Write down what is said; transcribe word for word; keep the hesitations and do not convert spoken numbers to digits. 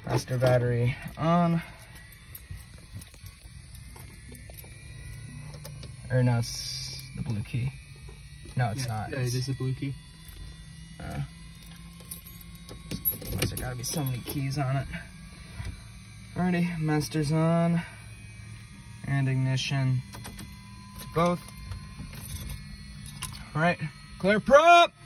Master battery on. Or no, it's the blue key. No, it's yeah, not. Yeah, it's, it is the blue key. Uh, there's gotta be so many keys on it. Alrighty, master's on. And ignition to both. Alright, clear prop!